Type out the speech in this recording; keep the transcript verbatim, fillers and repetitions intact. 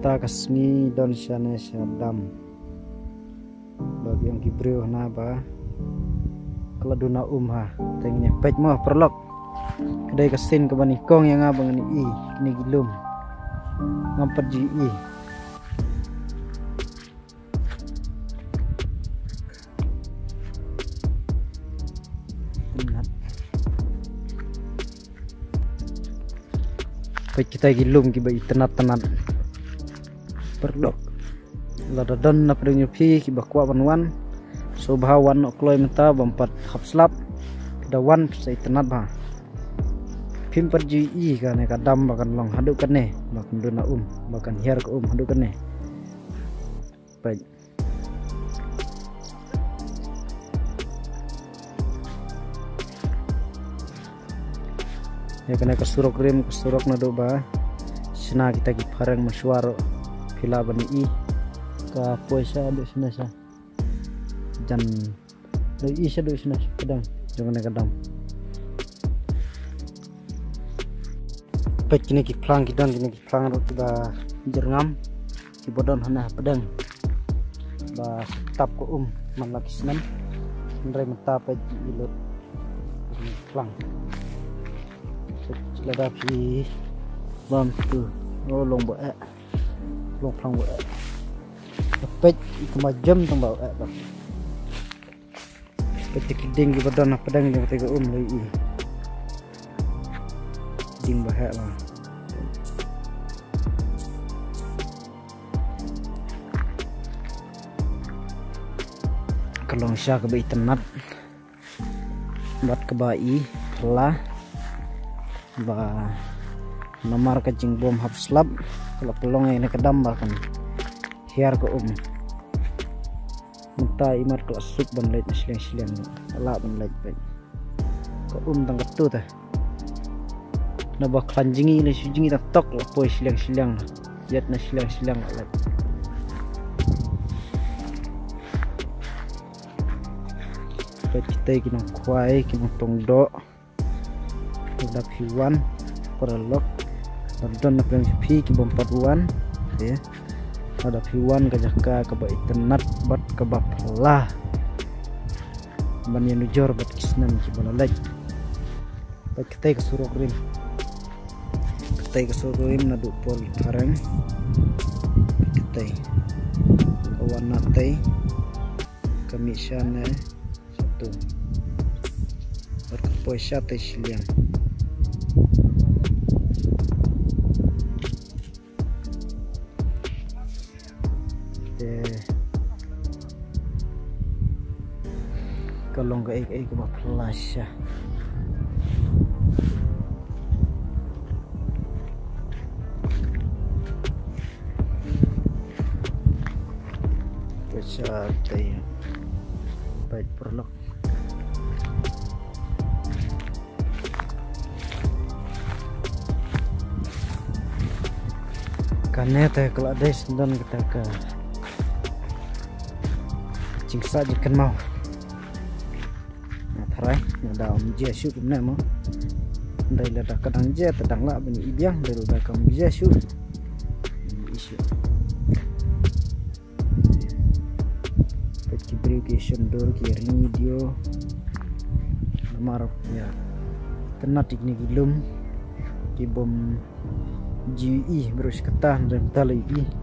menta kasmi don shane shadam bagi yang kibriu na ba keladuna umha tengnya pej mah perlok kedai kesin ke banikong yang abang ini i ini gilum ngampet ji i pej kita gilum kibai tenat-tenat perlok ladadan na pring pi kiba kwa wanwan so bawan okloy menta bampat hapslap dawan sai tenat ba pim perji i kan kadam bakan long haduk kan ne bakan dona um bakan hiar ke um haduk kan ne baik ya kena kesurok rim kesurok na do ba sina kita ki parang mesyuar pila bani i ka puasa do sina sa jan do i sa do sina pedang jangan kadang pet kini ki plang ki don kini ki plang ro ba jerngam ki bodon hana pedang ba tap ko um man laki senam ndre menta pet ilot plang lada pi bam tu oh long bo eh long plang bo eh pet itu majam tong ba eh ba pet kiding ki bodon pedang jang tega um lai i ding bahak lah kalong sya ke bai tenat bat ke bai lah ba nomor kecing bom hapslap kalau pelong ini kedam bahkan hiar ke um minta imat ke sup ban leit silang-silang ala ban leit baik ke um tang ketu tah na ba klanjingi na sujingi tak tok la poi silang-silang yat na silang-silang ala baik kita kinang kuai kinang tongdo udah piwan perlok dan na peng pi ki bompat wan ya ada piwan ka jaka ka ba internet bat ka ba lah ban yang nujor bat kisnan ki balalaj bat kita ke surok rim kita ke surok rim na du pol parang kita kawan natai kami sana satu berkepuasa teh siliang kalau nggak ik ik berpelasya kecatai baik perlok karena teh kalau ada sendan kita ke cingsa jikan mau rai na daun je shu kum na mo dai la da kadang je tadang la bani ibiang dai da kam je shu isu pet application dor ki radio nomor ya tenat ini gilum ki bom G E berus ketah dan tali i